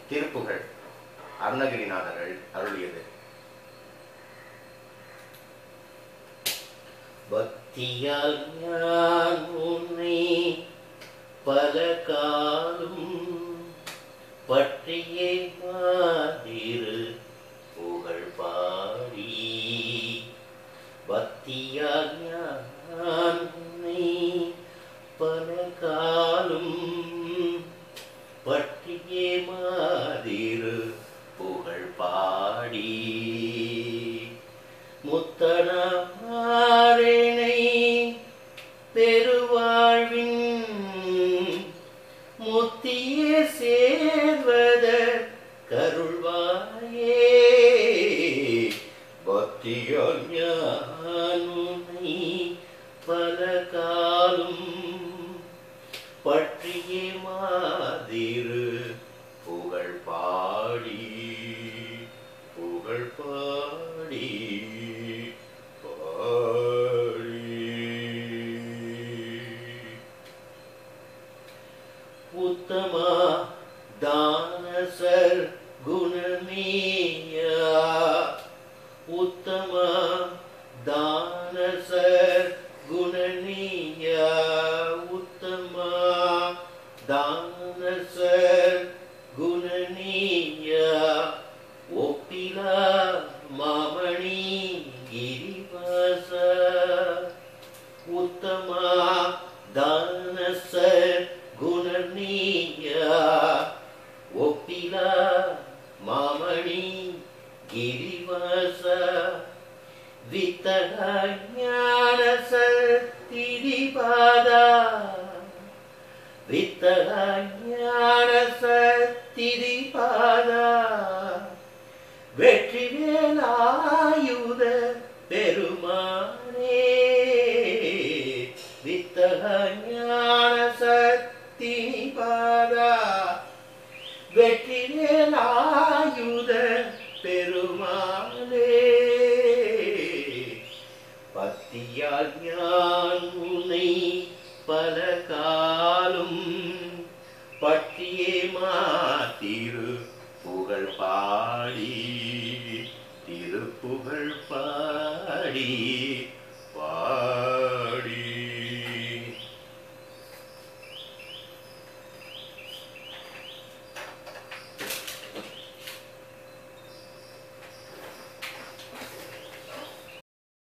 திருப்புகழ் அருணகிரிநாதர்கள் அருளியது. பக்தியால் ஞான் உன்னை பல காலும் பற்றியே மாதிரு புகழ் பாடி. பக்தியால் ஞான் உன்னை பல காலும் பற்றியே மாதிரு புகழ் பாடி. முத்தனாரேனை பெருவாழ்வின் முத்தியே சேர்வத கருள்வாயே. பக்தியால் ஞான் உன்னை பல காலும் பற்றியே மாதிரு புகழ் பாடி புகழ் பாடி பாடி. உத்தமா தானசர் குணமேயா. உத்தமா தானசர் குணநீயா. உத்தமா தானசர் குணநீயா. ஒப்பிலா மாமணி கிரிவாச. உத்தமா தானசர் குணநீயா. ஒப்பிலா மாமணி கிரிவாச. வித்தக ஞான சத்திதிபாதா. வித்தக ஞான சத்திதிபாதா. வெற்றிவேலாயுத பெருமானே. வித்தக ஞான சத்திதிபாதா. வெற்றிவேலாயுத பெருமானே. பக்தியால் ஞான் உன்னை பல காலும் பற்றியே மாதிரு புகழ் பாடி திருப்புகழ் பாடி